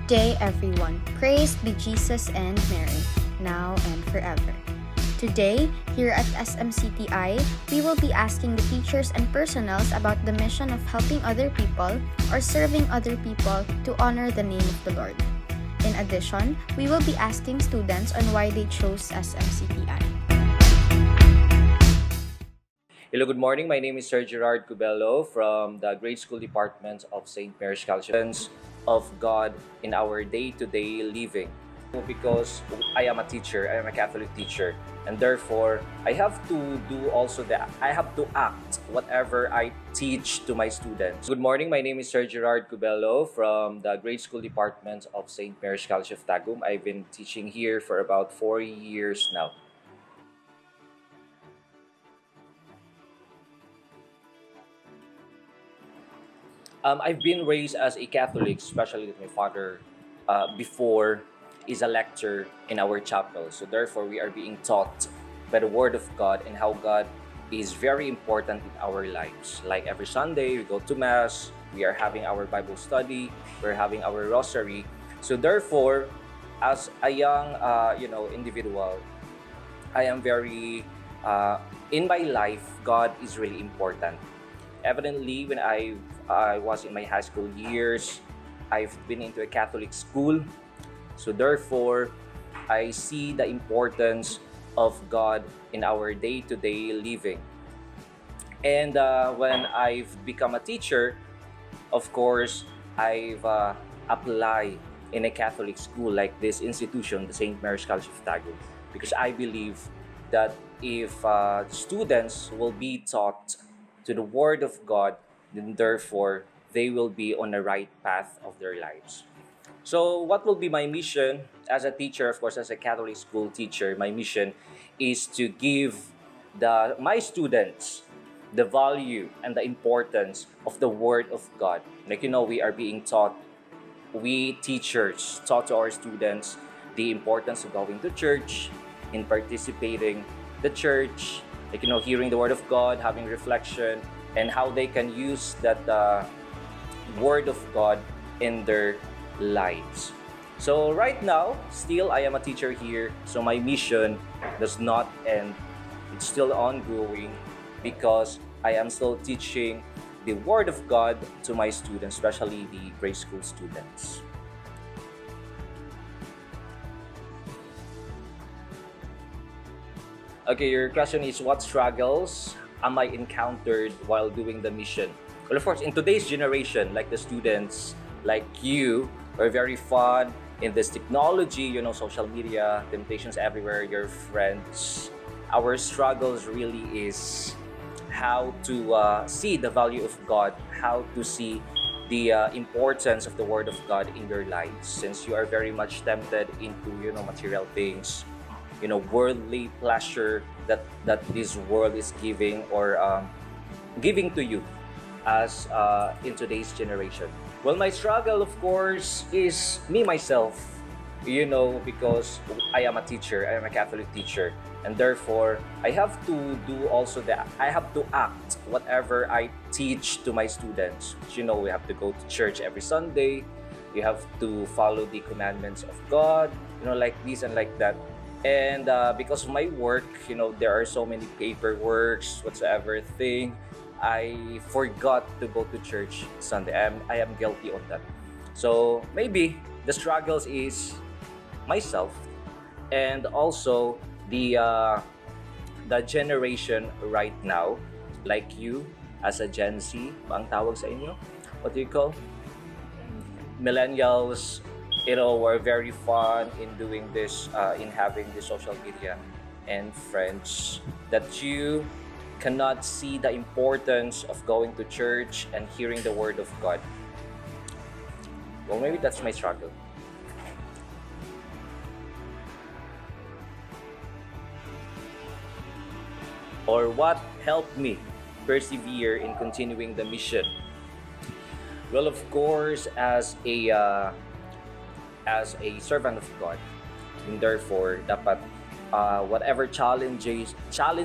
Day, everyone. Praised be Jesus and Mary, now and forever. Today, here at SMCTI, we will be asking the teachers and personnels about the mission of helping other people or serving other people to honor the name of the Lord. In addition, we will be asking students on why they chose SMCTI. Hello, good morning. My name is Sir Gerard Cubello from the Grade School Department of St. Mary's College of God in our day-to-day living. Because I am a teacher, I am a Catholic teacher, and therefore I have to do also that. I have to act whatever I teach to my students. Good morning. My name is Sir Gerard Cubello from the Grade School Department of St. Mary's College of Tagum. I've been teaching here for about 4 years now. I've been raised as a Catholic, especially with my father before is a lector in our chapel. So therefore, we are being taught by the Word of God and how God is very important in our lives. Like every Sunday, we go to Mass, we are having our Bible study, we're having our Rosary. So therefore, as a young individual, I am very, in my life, God is really important. Evidently, when I was in my high school years, I've been into a Catholic school. So therefore, I see the importance of God in our day-to-day living. And when I've become a teacher, of course, I've applied in a Catholic school like this institution, the St. Mary's College of Tagum, because I believe that if students will be taught to the Word of God, then therefore, they will be on the right path of their lives. So what will be my mission as a teacher, of course, as a Catholic school teacher? My mission is to give my students the value and the importance of the Word of God. Like, we are being taught, we teachers taught to our students the importance of going to church, in participating the church, hearing the Word of God, having reflection, and how they can use that Word of God in their lives. So right now, still I am a teacher here, so my mission does not end. It's still ongoing because I am still teaching the Word of God to my students, especially the grade school students. Okay, your question is, what struggles am I encountered while doing the mission? Well, of course, in today's generation, like the students like you are very fun in this technology, social media, temptations everywhere, your friends. Our struggles really is how to see the value of God, how to see the importance of the Word of God in your lives, since you are very much tempted into, material things, worldly pleasure that this world is giving or giving to you as in today's generation. Well, my struggle, of course, is me myself, because I am a teacher, I am a Catholic teacher, and therefore I have to do also that. I have to act whatever I teach to my students. We have to go to church every Sunday, you have to follow the commandments of God, like this and like that. And because of my work, there are so many paperworks, whatsoever thing, I forgot to go to church Sunday. I am guilty on that. So maybe the struggles is myself, and also the generation right now, like you as a Gen Z, ba ang tawag sa inyo? What do you call? Millennials, were very fun in doing this, in having the social media and friends, that you cannot see the importance of going to church and hearing the Word of God. Well, maybe that's my struggle. Or what helped me persevere in continuing the mission? Well, of course, as a servant of God, and therefore dapat whatever challenges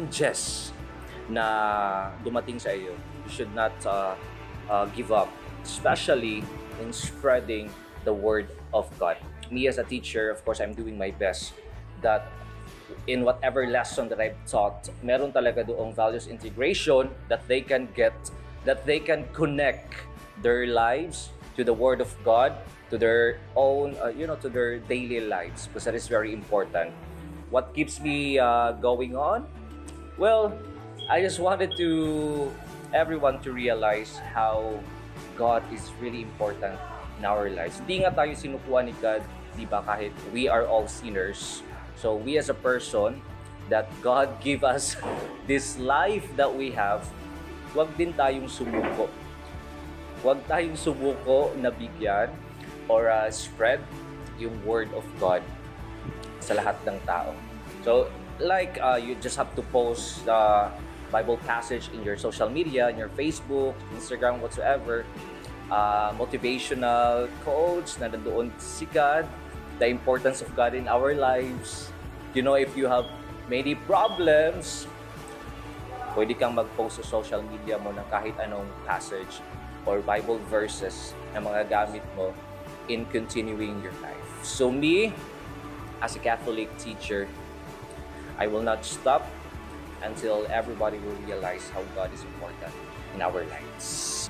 na dumating sa iyo, you should not give up, especially in spreading the Word of God. Me as a teacher, of course, I'm doing my best that in whatever lesson that I've taught, meron talaga doong values integration that they can get, that they can connect their lives to the Word of God, to their own, to their daily lives, because that is very important. What keeps me going on? Well, I just wanted to everyone to realize how God is really important in our lives. Hindi nga tayo sinukuha ni God, di ba, kahit we are all sinners. So we as a person that God give us this life that we have, wag din tayong sumuko. Wag tayong sumuko na bigyan or spread yung Word of God sa lahat ng tao. So like you just have to post the Bible passage in your social media, in your Facebook, Instagram, whatsoever. Motivational quotes na nandoon si God, the importance of God in our lives. You know, if you have many problems, pwede kang mag-post sa social media mo ng kahit anong passage or Bible verses na mga gamit mo in continuing your life. So me, as a Catholic teacher, I will not stop until everybody will realize how God is important in our lives.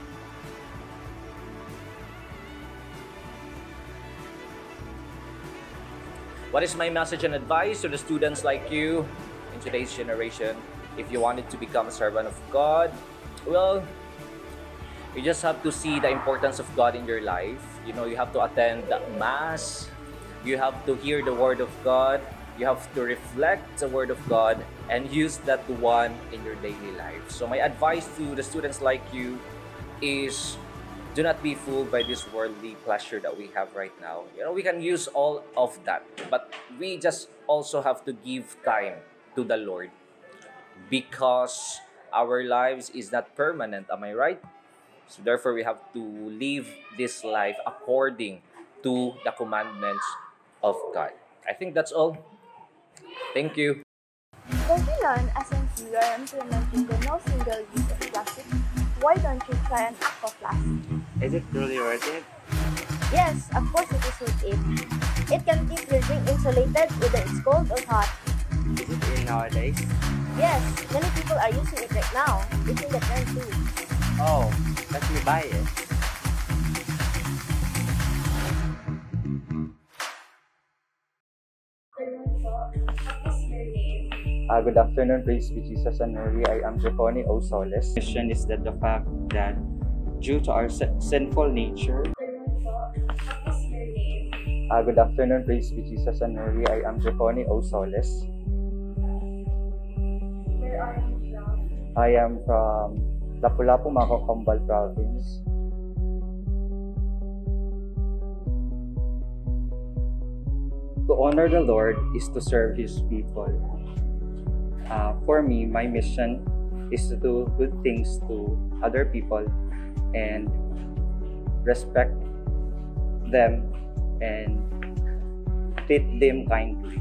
What is my message and advice to the students like you in today's generation? If you wanted to become a servant of God, well, you just have to see the importance of God in your life. You know, you have to attend the Mass. You have to hear the Word of God. You have to reflect the Word of God and use that one in your daily life. So my advice to the students like you is, do not be fooled by this worldly pleasure that we have right now. You know, we can use all of that, but we just also have to give time to the Lord, because our lives is not permanent. Am I right? So therefore, we have to live this life according to the commandments of God. I think that's all. Thank you. Does you learn SNC you are implementing the no single use of plastic? Why don't you try an aqua flask? Is it truly worth it? Yes, of course it is worth it. It can keep your drink insulated whether it's cold or hot. Is it in nowadays? Yes, many people are using it right now. You can get one too. Oh, let me buy it. Good afternoon, praise be Jesus and Mary. I am Giovanni O. Soles. Mission is that the fact that due to our sinful nature. Good afternoon, praise be Jesus and Mary. I am Giovanni O. Soles. Where are you from? I am from Lapu-Lapu, Macocambal province. To honor the Lord is to serve His people. For me, my mission is to do good things to other people and respect them and treat them kindly.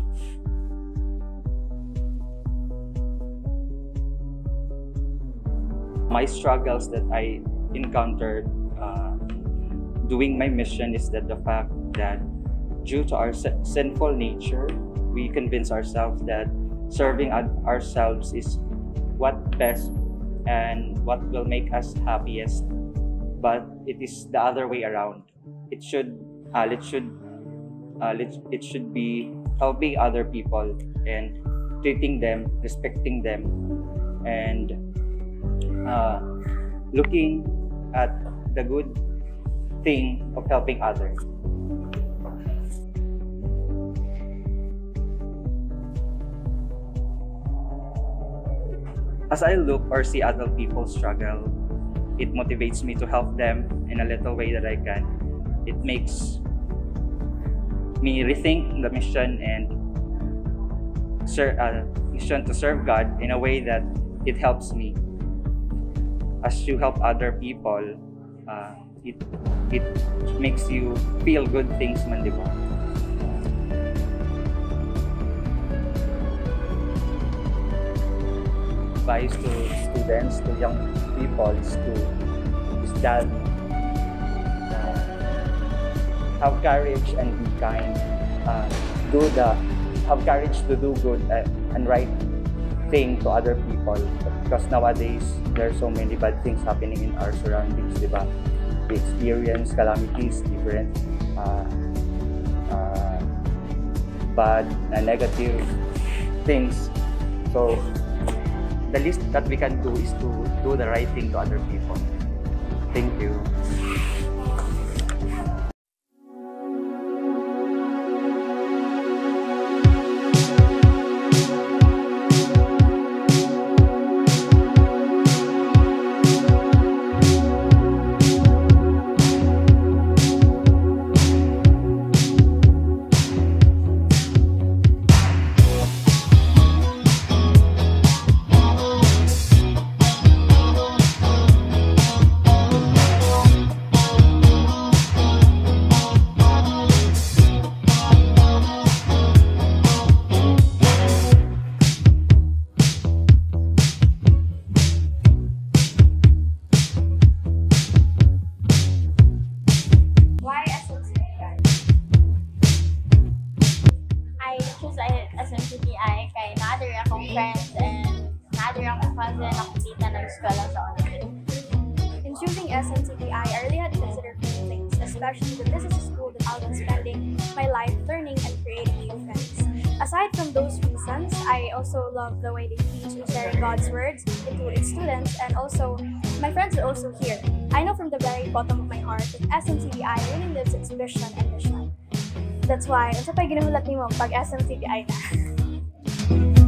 My struggles that I encountered doing my mission is that the fact that due to our sinful nature, we convince ourselves that serving ourselves is what best and what will make us happiest, but it is the other way around. It should be helping other people and treating them, respecting them, and looking at the good thing of helping others. As I look or see other people struggle, it motivates me to help them in a little way that I can. It makes me rethink the mission and mission to serve God in a way that it helps me. As you help other people, it makes you feel good things, man, di ba? Advice to students, to young people is that have courage and be kind. Have courage to do good and right thing to other people. Because nowadays, there are so many bad things happening in our surroundings, di ba? We experience calamities, different bad and negative things. So the least that we can do is to do the right thing to other people. Thank you. Why SMCTI? I choose SMCTI kay na-other akong friends and na-other akong cousin na kumita ng eskwela sa online. In choosing SMCTI, I really had to consider few things, especially that this is a school that I'll be spending my life learning and creating new friends. Aside from those reasons, I also love the way they teach and sharing God's words into its students, and also my friends are also here. I know from the very bottom of my heart that SMCTI really lives its vision and mission. That's why, unsa pa'y ginulat nimo pag SMCTI na?